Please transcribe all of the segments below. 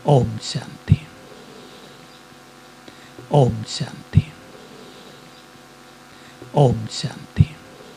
ओम शांति। ओम शांति। ओम शांति।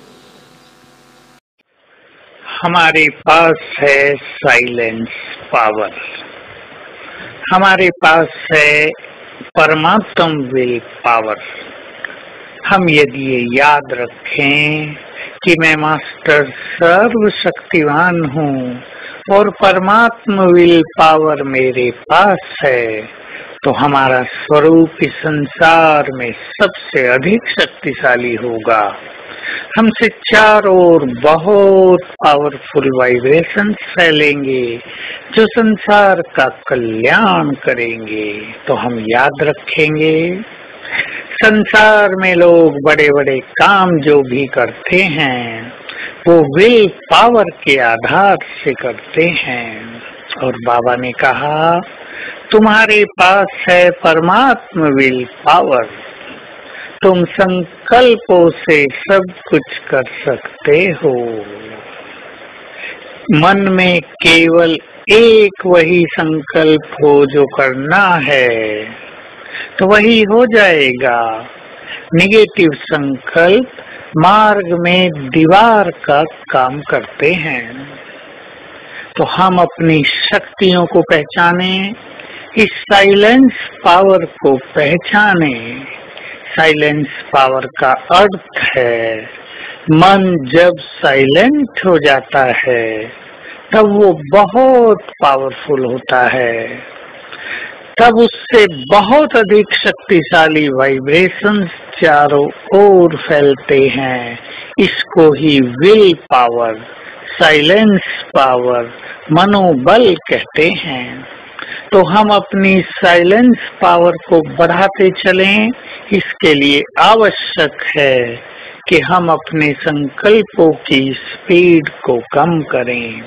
हमारे पास है silence power, हमारे पास है परमात्म विल पावर। हम यदि ये याद रखें कि मैं मास्टर सर्वशक्तिवान हूँ और परमात्म विल पावर मेरे पास है, तो हमारा स्वरूप इस संसार में सबसे अधिक शक्तिशाली होगा। हमसे चारों ओर बहुत पावरफुल वाइब्रेशंस फैलेंगे जो संसार का कल्याण करेंगे। तो हम याद रखेंगे, संसार में लोग बड़े बड़े काम जो भी करते हैं वो विल पावर के आधार से करते हैं। और बाबा ने कहा, तुम्हारे पास है परमात्म विल पावर, तुम संकल्पों से सब कुछ कर सकते हो। मन में केवल एक वही संकल्प हो जो करना है तो वही हो जाएगा। नेगेटिव संकल्प मार्ग में दीवार का काम करते हैं। तो हम अपनी शक्तियों को पहचाने, इस साइलेंस पावर को पहचाने। साइलेंस पावर का अर्थ है, मन जब साइलेंट हो जाता है तब वो बहुत पावरफुल होता है, तब उससे बहुत अधिक शक्तिशाली वाइब्रेशंस चारों ओर फैलते हैं। इसको ही विल पावर, साइलेंस पावर, मनोबल कहते हैं। तो हम अपनी साइलेंस पावर को बढ़ाते चलें। इसके लिए आवश्यक है कि हम अपने संकल्पों की स्पीड को कम करें।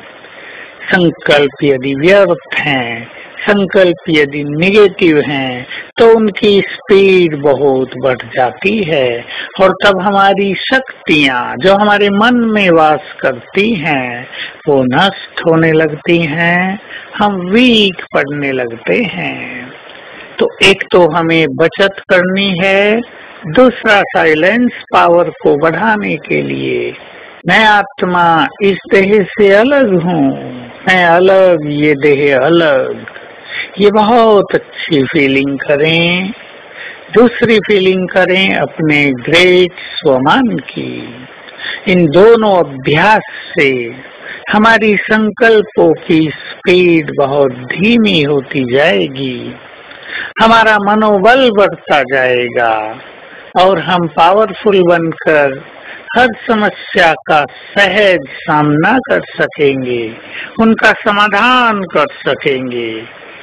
संकल्प यदि व्यर्थ हैं, संकल्प यदि नेगेटिव हैं, तो उनकी स्पीड बहुत बढ़ जाती है और तब हमारी शक्तियां जो हमारे मन में वास करती हैं वो नष्ट होने लगती हैं, हम वीक पड़ने लगते हैं। तो एक तो हमें बचत करनी है, दूसरा साइलेंस पावर को बढ़ाने के लिए मैं आत्मा इस देह से अलग हूँ, मैं अलग, ये देह अलग। ये बहुत अच्छी फीलिंग करें। दूसरी फीलिंग करें अपने ग्रेट स्वमान की। इन दोनों अभ्यास से हमारी संकल्पों की स्पीड बहुत धीमी होती जाएगी, हमारा मनोबल बढ़ता जाएगा और हम पावरफुल बनकर हर समस्या का सहज सामना कर सकेंगे, उनका समाधान कर सकेंगे।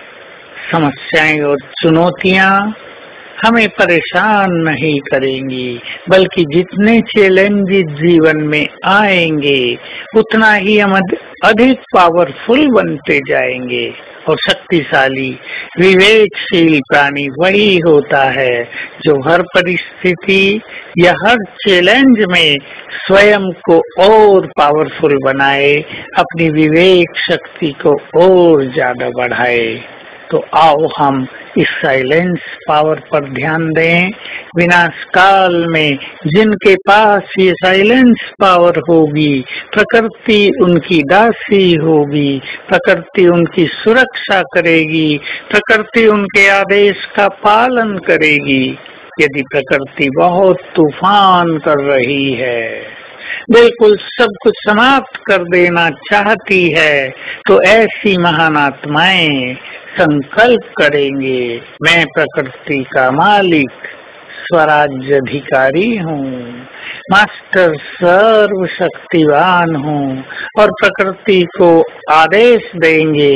समस्याएं और चुनौतियां हमें परेशान नहीं करेंगी, बल्कि जितने चैलेंजेस जीवन में आएंगे उतना ही हम अधिक पावरफुल बनते जाएंगे। और शक्तिशाली विवेकशील प्राणी वही होता है जो हर परिस्थिति या हर चैलेंज में स्वयं को और पावरफुल बनाए, अपनी विवेक शक्ति को और ज्यादा बढ़ाए। तो आओ हम इस साइलेंस पावर पर ध्यान दें। विनाश काल में जिनके पास ये साइलेंस पावर होगी, प्रकृति उनकी दासी होगी, प्रकृति उनकी सुरक्षा करेगी, प्रकृति उनके आदेश का पालन करेगी। यदि प्रकृति बहुत तूफान कर रही है, बिल्कुल सब कुछ समाप्त कर देना चाहती है, तो ऐसी महान आत्माएं संकल्प करेंगे, मैं प्रकृति का मालिक, स्वराज्य अधिकारी हूँ, मास्टर सर्वशक्तिवान हूँ, और प्रकृति को आदेश देंगे,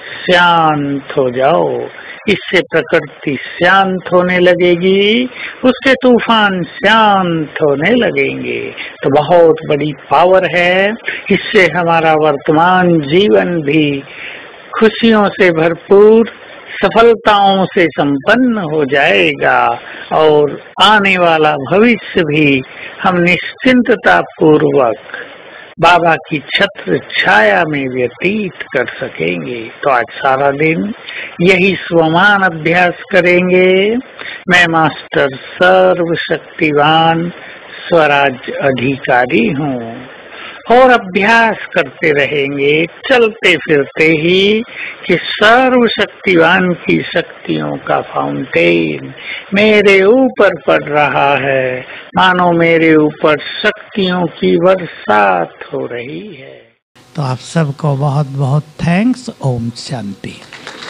शांत हो जाओ। इससे प्रकृति शांत होने लगेगी, उसके तूफान शांत होने लगेंगे। तो बहुत बड़ी पावर है। इससे हमारा वर्तमान जीवन भी खुशियों से भरपूर, सफलताओं से संपन्न हो जाएगा और आने वाला भविष्य भी हम निश्चिंतता पूर्वक बाबा की छत्र छाया में व्यतीत कर सकेंगे। तो आज सारा दिन यही स्वमान अभ्यास करेंगे। मैं मास्टर सर्वशक्तिवान स्वराज अधिकारी हूँ, और अभ्यास करते रहेंगे चलते फिरते ही कि सर्वशक्तिवान की शक्तियों का फाउंटेन मेरे ऊपर पड़ रहा है, मानो मेरे ऊपर शक्तियों की बरसात हो रही है। तो आप सबको बहुत बहुत थैंक्स। ओम शांति।